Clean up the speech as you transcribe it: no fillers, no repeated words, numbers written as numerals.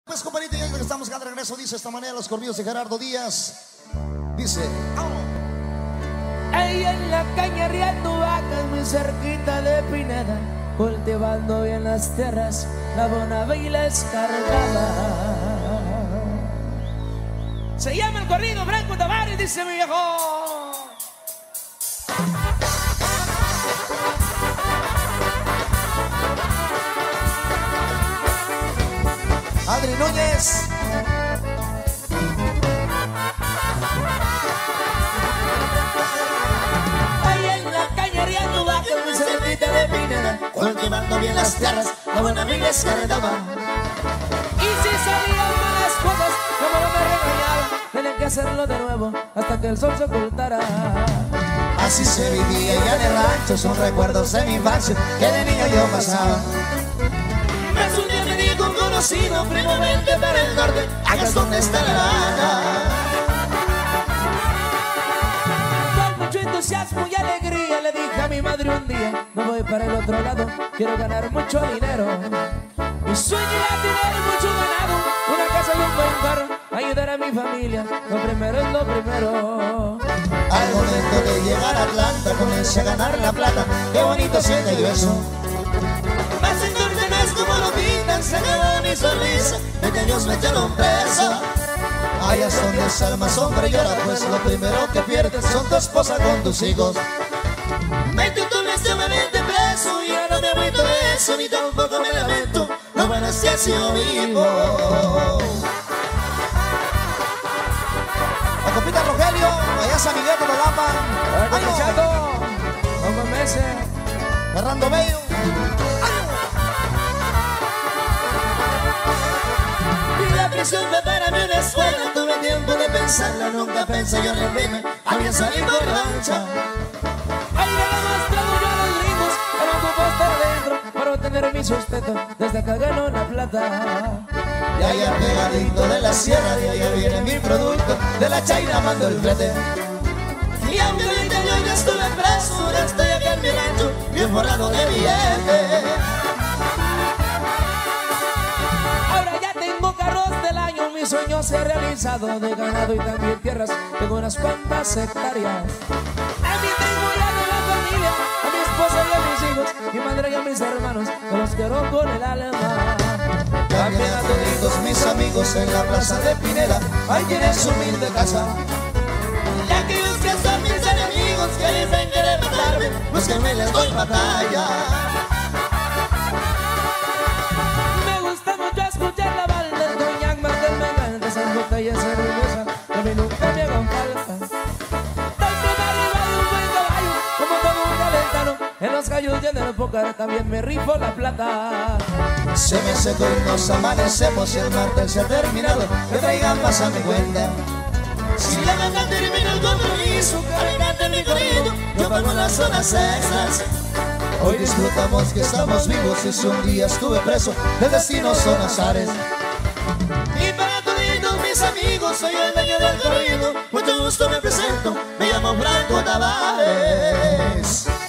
Pues compadrito, ya que estamos acá de regreso, dice de esta manera los corridos de Gerardo Díaz. Dice, ahí en la caña riendo vacas muy cerquita de Pineda, cultivando bien las tierras, la bonava y la escargada. Se llama el corrido Franco Tavares, dice mi viejo. Adri Núñez. Ahí en la caña riendo vacas muy cerquita de Pineda, Cultivando bien las tierras, la buena vida es que le daba. y si salían malas cosas, como no me regañaban, tenía que hacerlo de nuevo hasta que el sol se ocultara. Así se vivía ya en el rancho, son recuerdos de mi infancia que de niño yo pasaba. Más un día me dijo un conocido, primo, vente para el norte, Acá es donde está la lana. con mucho entusiasmo y alegría le dije a mi madre un día, me voy para el otro lado, quiero ganar mucho dinero. Mi sueño era tener mucho ganado, una casa y un buen carro, ayudar a mi familia, lo primero es lo primero. Al momento de llegar a Atlanta comencé a ganar la plata. Qué bonito siente yo eso. Más el norte no es como lo pintan, se acabó mi sonrisa, 20 años me echaron preso. Allá es donde el alma hombre llora, pues lo primero que pierdes son tu esposa con tus hijos. Mete tu lesión a 20 preso, y ya no me agüito de eso, ni tampoco me lamento, lo bueno es que he sido vivo. La compita Rogelio, allá San Miguel de Lapa. ¡Ay, Chaco! ¡Como meses! Fernando Bello. Y la prisión fue para mí una escuela, tuve tiempo de pensarla, nunca pensé yo rendirme, había salido por revancha. Ahí le he mostrado yo a los gringos, que no ocupo estar adentro para obtener mi sustento, desde que gano la plata. Y allá pegadito de la sierra, de allá viene mi producto, de la China mando el flete. Y aunque 20 años ya estuve preso, ahora estoy aquí en mi rancho, bien forrado de billete. Ahora ya tengo carros del año, mi sueño se ha realizado, de ganado y también tierras, tengo unas cuantas hectáreas. También tengo ya de la familia, a mi esposa y a mis hijos, mi madre y a mis hermanos, que los quiero con el alma. También a toditos mis amigos en la plaza de Pineda, ahí tienen su humilde casa. Y aquellos que son mis enemigos, que dicen querer matarme, Pues que me les doy batalla. me gusta mucho escuchar la banda del coñac, más del mangante, esas botellas hermosas, que a mí nunca me hagan falta. Tanto de arriba de un buen caballo, como todo un calentano, en los gallos y en el pócar también me rifo la plata. Se me secó y nos amanecemos y el martes se ha terminado. Que traigan más a mi cuenta. Si la banda termina el compromiso, cargate mi corrido, yo pago las horas extras. Hoy disfrutamos que estamos vivos y si un día estuve preso, el destino son azares. Y para todos mis amigos, soy el dueño del corrido, mucho gusto me presento, me llamo Franco Tavares.